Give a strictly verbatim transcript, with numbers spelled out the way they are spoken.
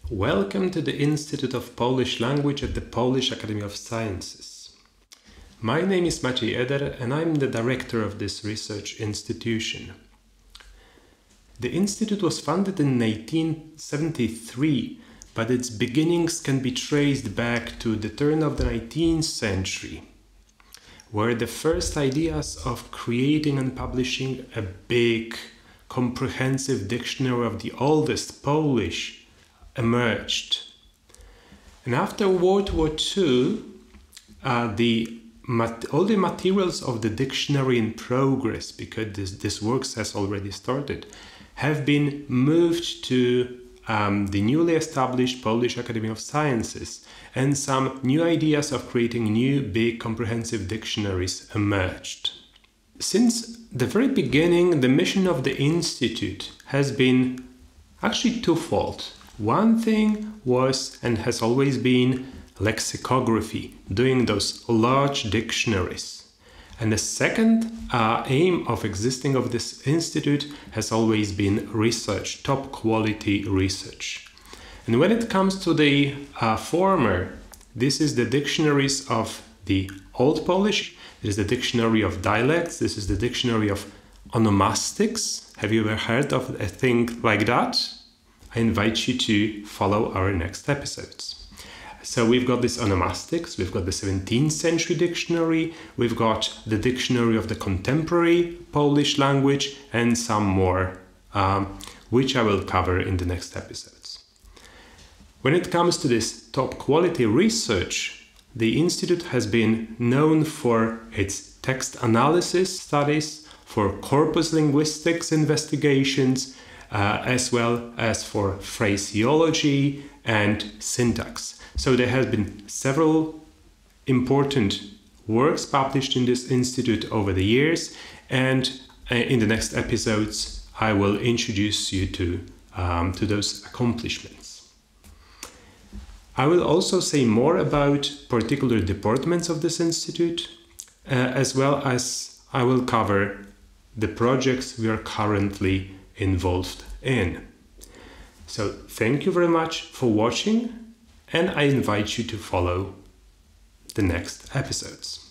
Welcome to the Institute of Polish Language at the Polish Academy of Sciences. My name is Maciej Eder and I'm the director of this research institution. The institute was founded in eighteen seventy-three, but its beginnings can be traced back to the turn of the nineteenth century, where the first ideas of creating and publishing a big, comprehensive dictionary of the oldest Polish emerged. And after World War Two, uh, the mat- all the materials of the dictionary in progress, because this, this work has already started, have been moved to um, the newly established Polish Academy of Sciences, and some new ideas of creating new big comprehensive dictionaries emerged. Since the very beginning, the mission of the Institute has been actually twofold. One thing was and has always been lexicography, doing those large dictionaries. And the second uh, aim of existing of this institute has always been research, top quality research. And when it comes to the uh, former, this is the dictionaries of the Old Polish, this is the dictionary of dialects, this is the dictionary of onomastics. Have you ever heard of a thing like that? I invite you to follow our next episodes. So we've got this onomastics, we've got the seventeenth century dictionary, we've got the dictionary of the contemporary Polish language, and some more, um, which I will cover in the next episodes. When it comes to this top quality research, the Institute has been known for its text analysis studies, for corpus linguistics investigations, uh, as well as for phraseology and syntax. So there have been several important works published in this institute over the years, and uh, in the next episodes I will introduce you to, um, to those accomplishments. I will also say more about particular departments of this institute, uh, as well as I will cover the projects we are currently involved in. So thank you very much for watching, and I invite you to follow the next episodes.